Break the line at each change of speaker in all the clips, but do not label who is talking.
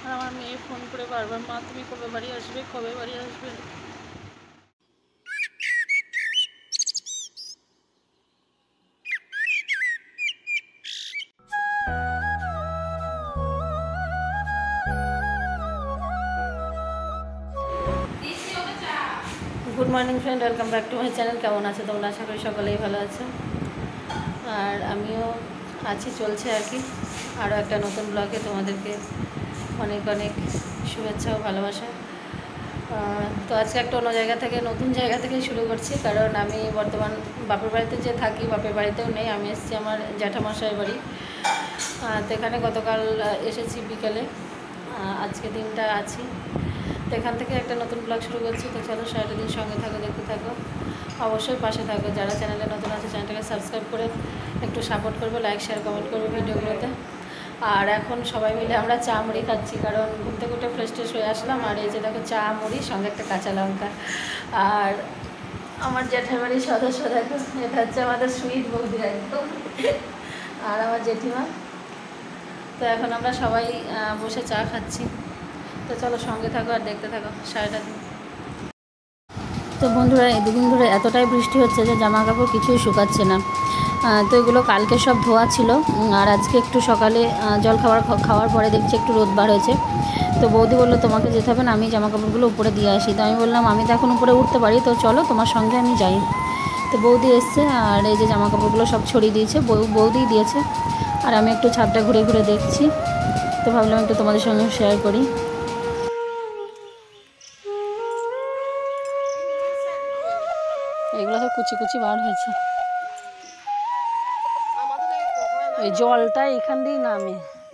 আর আমার মেয়ে ফোন করে বারবার, মা তুমি কবে বাড়ি আসবে, কবে বাড়ি আসবে। Good morning friend, welcome back to my channel. কেমন আছো তোমরা? আশা করি সকলেই ভালো আছো, আর আমিও আছি, চলছে আর কি। আরও একটা নতুন ব্লগে তোমাদেরকে অনেক অনেক শুভেচ্ছা ও ভালোবাসা। তো আজকে একটা অন্য জায়গা থেকে, নতুন জায়গা থেকেই শুরু করছি, কারণ আমি বর্তমান বাপের বাড়িতে যে থাকি, বাপের বাড়িতেও নেই। আমি এসেছি আমার জ্যাঠামশাই বাড়ি। তো এখানে গতকাল এসেছি বিকেলে, আজকে দিনটা আছি। তো এখান থেকে একটা নতুন ব্লগ শুরু করছি। তো চলো সারাটা দিন সঙ্গে থাকো, দেখতে থাকো, অবশ্যই পাশে থাকো। যারা চ্যানেলে নতুন আছে চ্যানেলটাকে সাবস্ক্রাইব করে একটু সাপোর্ট করবে, লাইক শেয়ার কমেন্ট করবে ভিডিওগুলোতে। আর এখন সবাই মিলে আমরা চা মুড়ি খাচ্ছি, কারণ ঘুম থেকে উঠে ফ্রেশ ট্রেশ হয়ে আসলাম। আর এই যে দেখো চা মুড়ি সঙ্গে একটা কাঁচা লঙ্কা। আর আমার জ্যাঠার বাড়ির সদস্য দেখো, এটা হচ্ছে আমাদের সুইট বৌদি একদম, আর আমার জেঠিমা। তো এখন আমরা সবাই বসে চা খাচ্ছি। তো চলো সঙ্গে থাকো আর দেখতে থাকো সারাটা দিন। তো বন্ধুরা, এই দুদিন ধরে এতটাই বৃষ্টি হচ্ছে যে জামা কাপড় কিছুই শুকাচ্ছে না। তো এগুলো কালকে সব ধোয়া ছিল, আর আজকে একটু সকালে জল খাওয়ার পরে দেখছি একটু রোদ বার হয়েছে। তো বৌদি বললো তোমাকে যেতে হবে না, আমি জামা কাপড়গুলো উপরে দিয়ে আসি। তো আমি বললাম আমি তো এখন উপরে উঠতে পারি, তো চলো তোমার সঙ্গে আমি যাই। তো বৌদি এসছে, আর এই যে জামা কাপড়গুলো সব ছড়িয়ে দিয়েছে, বৌদিই দিয়েছে। আর আমি একটু ছাদটা ঘুরে ঘুরে দেখছি, তো ভাবলাম একটু তোমাদের সঙ্গে শেয়ার করি। এগুলো তো কুচি কুচি বার হয়েছে, ওই জলটা এখান দিয়েই নামে।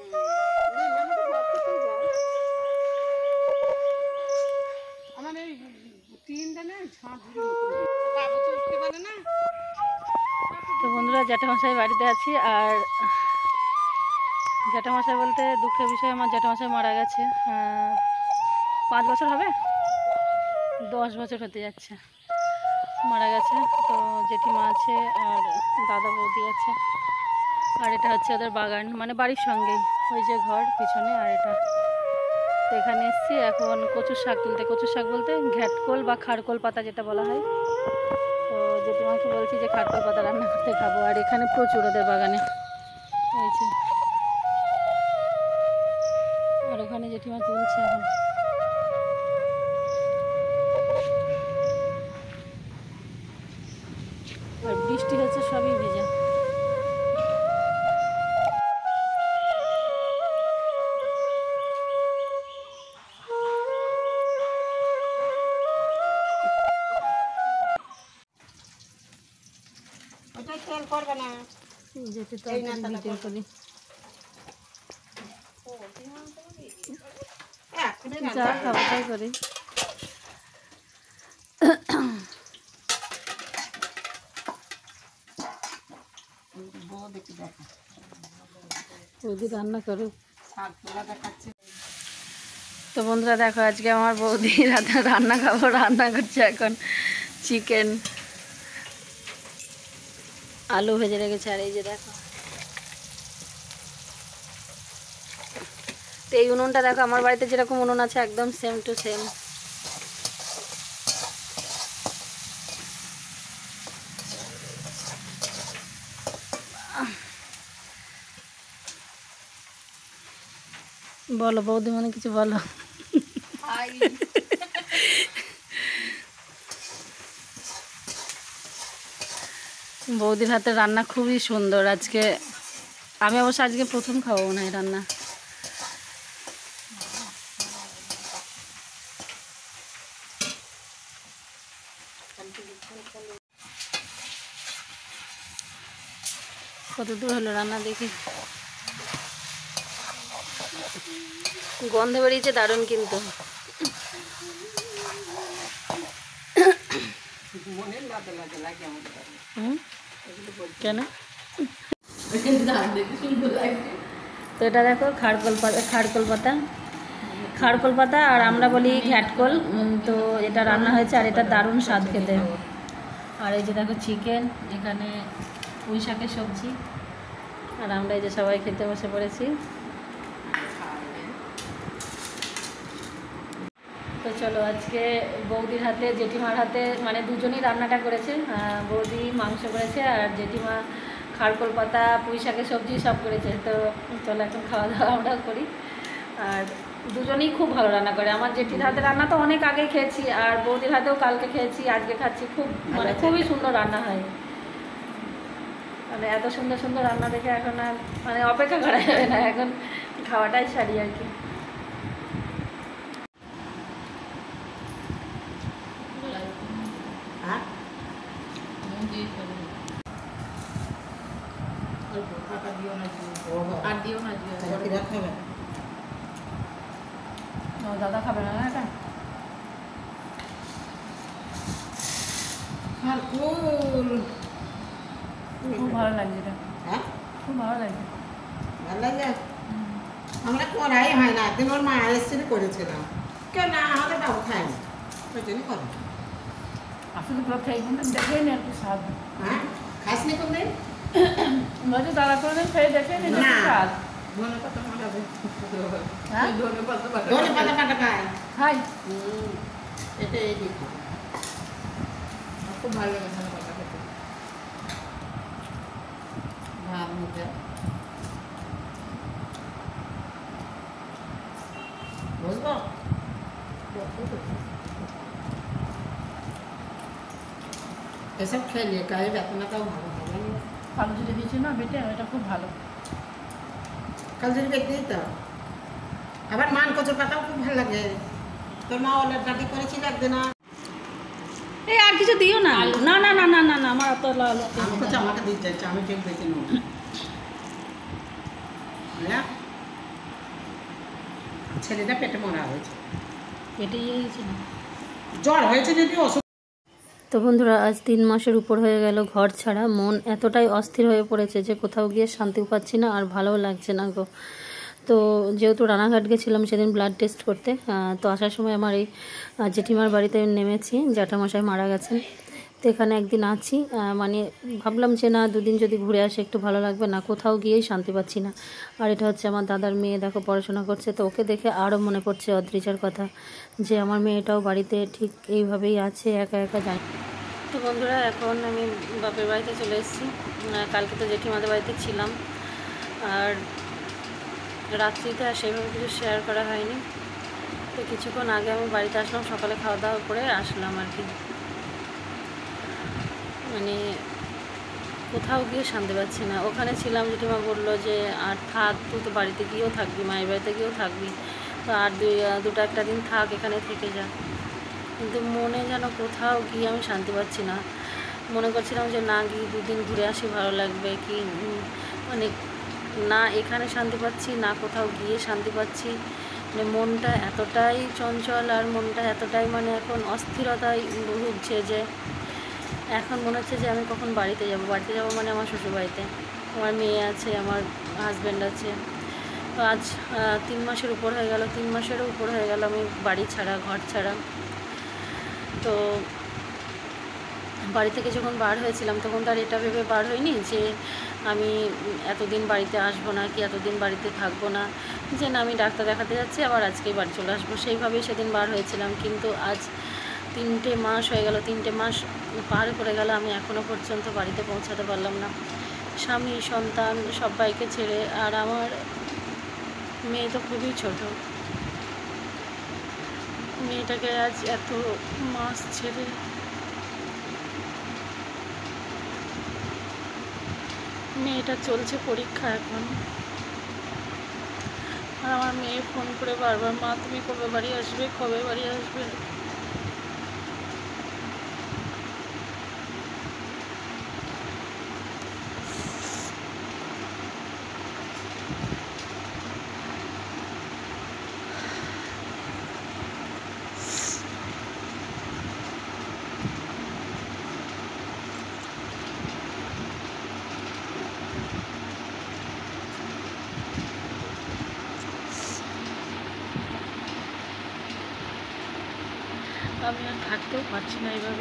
তো বন্ধুরা, জ্যাঠামশাই বাড়িতে আছি। আর জ্যাঠামশাই বলতে দুঃখের বিষয়, আমার জ্যাঠামশাই মারা গেছে। 5 বছর হবে, 10 বছর হতে যাচ্ছে, মারা গেছে। তো জেঠিমা আছে, আর দাদা বৌদি আছে, আর এটা হচ্ছে ওদের বাগান, মানে বাড়ির সঙ্গেই, ওই যে ঘর পিছনে, আর এটা। তো এখানে এসেছি এখন কচুর শাক তুলতে। কচুর শাক বলতে ঘ্যাটকোল বা খারকোল পাতা যেটা বলা হয়। তো জেঠিমাকে বলছি যে খারকোল পাতা রান্না করতে খাবো। আর এখানে প্রচুর ওদের বাগানে হয়েছে, আর ওখানে জেঠিমা তুলছে এখন। আর বৃষ্টি হচ্ছে, সবই ভেজা। করবে না যেতে তো ভিডিও করি, যা খাবো তাই করি। বৌদি রান্না করুক। তো বন্ধুরা দেখো, আজকে আমার বৌদি রাতে রান্না খাবো, রান্না করছে এখন চিকেন, আলু ভেজে রেখেছে। আর এই যে দেখো, তো এই উনুনটা দেখো, আমার বাড়িতে যেরকম উনুন আছে একদম সেম টু সেম। বলো বৌদি, মানে কিছু বলো। বৌদির হাতে রান্না খুবই সুন্দর। আজকে আমি অবশ্য আজকে প্রথম খাবো মনে হয় রান্না। কত দূর হলো রান্না দেখি, গন্ধে বেরিয়েছে দারুণ কিন্তু। কেন? তো এটা দেখো খারকোল পাতা, খারকোল পাতা আর আমরা বলি ঘ্যাটকোল। তো এটা রান্না হয়েছে, আর এটা দারুণ স্বাদ খেতে। আর এই যে দেখো চিকেন, এখানে পুঁই শাকের সবজি, আর আমরা এই যে সবাই খেতে বসে পড়েছি। তো চলো আজকে বৌদির হাতে জেঠিমার হাতে মানে দুজনেই রান্নাটা করেছে। বৌদি মাংস করেছে আর জেঠিমা খারকোল পাতা পুঁই শাকের সবজি সব করেছে। তো চলো এখন খাওয়া দাওয়া আমরাও করি। আর দুজনেই খুব ভালো রান্না করে। আমার জেঠির হাতে রান্না তো অনেক আগে খেয়েছি, আর বৌদির হাতেও কালকে খেয়েছি, আজকে খাচ্ছি। খুব মানে খুবই সুন্দর রান্না হয়। মানে এত সুন্দর সুন্দর রান্না দেখে এখন আর মানে অপেক্ষা করা যাবে না, এখন খাওয়াটাই সারি আর কি। দাদা খাবে না এটা খুব ভালো লাগছে এটা।
হ্যাঁ
খুব ভালো লাগছে।
ভালো লাগে। আমরা করাই হয় না, একদিন ওর মা এসেছিল করেছিলাম, কেউ না আমাদের বাবু খায় না, ওই জন্য করে।
আসলে পুরো খেয়ে কিন্তু দেখেই নি একটু স্বাদ।
হ্যাঁ খাস নি কোনদিন?
বলছি দাদা কোনোদিন খেয়ে দেখেই নি
না।
স্বাদ।
ধনে পাতা মাখাবে।
হ্যাঁ
ধনে পাতা পাতা খায়।
খাই।
এটা এই দিকে খুব ভালো লাগে ধনে পাতা খেতে। ভাত মুখে বুঝবো। এসব খেলে গায়ে ব্যথাটাও ভালো হবে।
কালো জিরে দিয়েছি না বেটে, এটা খুব ভালো।
কাল যদি বেটে দিত আবার মান কচুর পাতাও খুব ভালো লাগে। তোর মা ওলা ডাটি করেছিল একদিন।
এই আর কিছু দিও না। না না না না না না আমার অত লাল
আমাকে দিতে চাইছে, আমি ঠিক বেঁচে নেব। ছেলেটা পেটে মরা হয়েছে,
পেটে ইয়ে হয়েছে না,
জ্বর হয়েছে যদি ওষুধ।
তো বন্ধুরা আজ 3 মাসের উপর হয়ে গেল ঘর ছাড়া। মন এতটাই অস্থির হয়ে পড়েছে যে কোথাও গিয়ে শান্তি পাচ্ছি না, আর ভালোও লাগছে না গো। তো যেহেতু রানাঘাট গেছিলাম সেদিন ব্লাড টেস্ট করতে, তো আসার সময় আমার এই জেঠিমার বাড়িতে নেমেছি, জ্যাঠামশাই মারা গেছেন। তো এখানে একদিন আছি, মানে ভাবলাম যে না 2 দিন যদি ঘুরে আসে একটু ভালো লাগবে, না কোথাও গিয়েই শান্তি পাচ্ছি না। আর এটা হচ্ছে আমার দাদার মেয়ে, দেখো পড়াশোনা করছে। তো ওকে দেখে আরও মনে পড়ছে অদ্রিজার কথা, যে আমার মেয়েটাও বাড়িতে ঠিক এইভাবেই আছে, একা একা যায়। তো বন্ধুরা এখন আমি বাপের বাড়িতে চলে এসেছি। কালকে তো জেঠিমাদের বাড়িতে ছিলাম, আর রাত্রিতে আর সেভাবে কিছু শেয়ার করা হয়নি। তো কিছুক্ষণ আগে আমি বাড়িতে আসলাম, সকালে খাওয়া দাওয়া করে আসলাম আর কি। মানে কোথাও গিয়ে শান্তি পাচ্ছি না। ওখানে ছিলাম, জেঠিমা বললো যে আর থাক, তুই তো বাড়িতে গিয়েও থাকবি, মায়ের বাড়িতে গিয়েও থাকবি, তো আর দুটো একটা দিন থাক, এখানে থেকে যা। কিন্তু মনে যেন কোথাও গিয়ে আমি শান্তি পাচ্ছি না। মনে করছিলাম যে না গিয়ে 2 দিন ঘুরে আসি, ভালো লাগবে কি, মানে না এখানে শান্তি পাচ্ছি, না কোথাও গিয়ে শান্তি পাচ্ছি। মানে মনটা এতটাই চঞ্চল, আর মনটা এতটাই মানে এখন অস্থিরতায় ভুগছে যে এখন মনে হচ্ছে যে আমি কখন বাড়িতে যাব। বাড়িতে যাব মানে আমার শ্বশুরবাড়িতে, আমার মেয়ে আছে, আমার হাজব্যান্ড আছে। তো আজ 3 মাসের উপর হয়ে গেল, 3 মাসেরও উপর হয়ে গেল আমি বাড়ি ছাড়া, ঘর ছাড়া। তো বাড়ি থেকে যখন বার হয়েছিলাম তখন তো আর এটা ভেবে বার হয়নি যে আমি এতদিন বাড়িতে আসবো না, কি এতদিন বাড়িতে থাকবো না, যে না আমি ডাক্তার দেখাতে যাচ্ছি, আবার আজকেই বাড়ি চলে আসবো, সেইভাবেই সেদিন বার হয়েছিলাম। কিন্তু আজ 3টে মাস হয়ে গেল, 3টে মাস পার করে গেল, আমি এখনও পর্যন্ত বাড়িতে পৌঁছাতে পারলাম না। স্বামী সন্তান সবাইকে ছেড়ে, আর আমার মেয়ে তো খুবই ছোট, মেয়েটাকে আজ এত মাস ছেড়ে মেয়েটা চলছে পরীক্ষা এখন, আর আমার মেয়ে ফোন করে বারবার মা তুমি কবে বাড়ি আসবে, কবে বাড়ি আসবে। আমি আর থাকতেও পারছি না এইভাবে।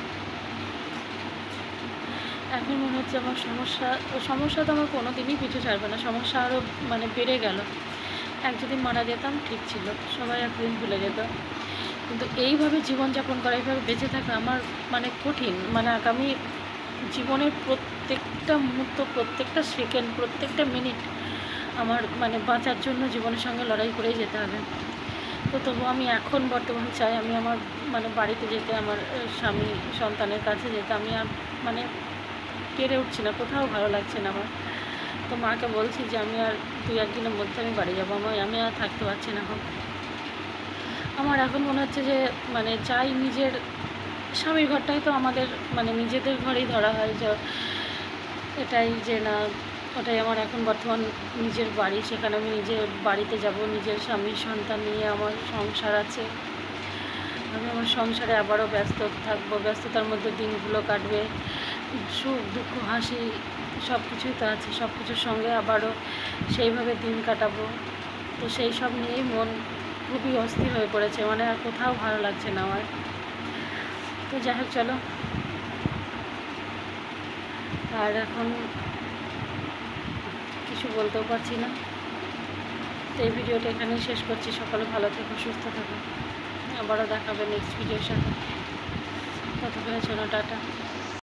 এখন মনে হচ্ছে আমার সমস্যা তো আমার কোনো দিনই পিছু ছাড়বে না, সমস্যা আরও মানে বেড়ে গেল। যদি মারা যেতাম ঠিক ছিল, সবাই একদিন ভুলে যেত। কিন্তু এইভাবে জীবনযাপন করা, এইভাবে বেঁচে থাকা আমার মানে কঠিন। মানে আগামী জীবনের প্রত্যেকটা মুহূর্ত, প্রত্যেকটা সেকেন্ড, প্রত্যেকটা মিনিট আমার মানে বাঁচার জন্য জীবনের সঙ্গে লড়াই করেই যেতে হবে। তো তবু আমি এখন বর্তমান চাই আমি আমার মানে বাড়িতে যেতে, আমার স্বামী সন্তানের কাছে যেতে। আমি আর মানে পেরে উঠছি না, কোথাও ভালো লাগছে না আমার। তো মাকে বলছি যে আমি আর 2-1 দিনের মধ্যে আমি বাড়ি যাবো, আমি আর থাকতে পারছি না এখন। আমার এখন মনে হচ্ছে যে মানে চাই নিজের স্বামীর ঘরটাই তো আমাদের মানে নিজেদের ঘরেই ধরা হয়, যে এটাই যে না ওটাই আমার এখন বর্তমান নিজের বাড়ি। সেখানে আমি নিজের বাড়িতে যাব, নিজের স্বামী সন্তান নিয়ে আমার সংসার আছে। আমি আমার সংসারে আবারও ব্যস্ত থাকবো, ব্যস্ততার মধ্যে দিনগুলো কাটবে, সুখ দুঃখ হাসি সব কিছুই তো আছে, সব কিছুর সঙ্গে আবারও সেইভাবে দিন কাটাবো। তো সেই সব নিয়েই মন খুবই অস্থির হয়ে পড়েছে, মানে আর কোথাও ভালো লাগছে না আমার। তো যাই হোক চলো, আর এখন কিছু বলতেও পারছি না। তো এই ভিডিওটা এখানেই শেষ করছি। সকালে ভালো থেকো, সুস্থ থাকো, আবারও দেখাবে নেক্সট ভিডিওর সাথে। ততক্ষণে চলো টাটা।